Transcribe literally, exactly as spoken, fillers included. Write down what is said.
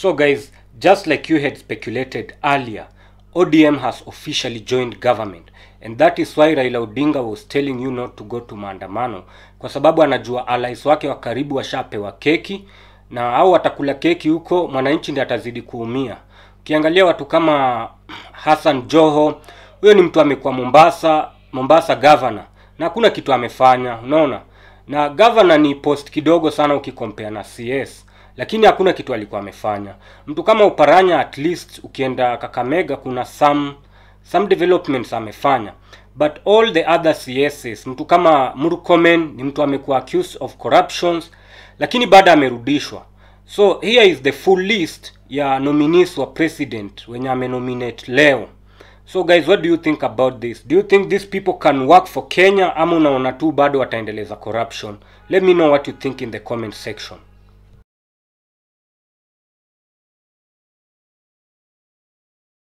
So guys, just like you had speculated earlier, O D M has officially joined government, and that is why Raila Odinga was telling you not to go to maandamano, kwa sababu anajua allies wake wa karibu washapewa keki, na au watakula keki huko, mwananchi ndiye atazidi kuumia. Ukiangalia watu kama Hassan Joho, huyo ni mtu amekuwa Mombasa, Mombasa governor, na hakuna kitu amefanya, unaona? Na governor ni post kidogo sana ukikompare na C S, lakini hakuna kitu alikuwa amefanya. Mtu kama Oparanya, at least ukienda Kakamega kuna some some developments amefanya. But all the other C Ss, mtu kama Murkomen ni mtu amekuwa accused of corruptions, lakini baada amerudishwa. So here is the full list ya nominees wa president wenye amenominate leo. So guys, what do you think about this? Do you think these people can work for Kenya, ama unaona tu bado wataendeleza corruption? Let me know what you think in the comment section.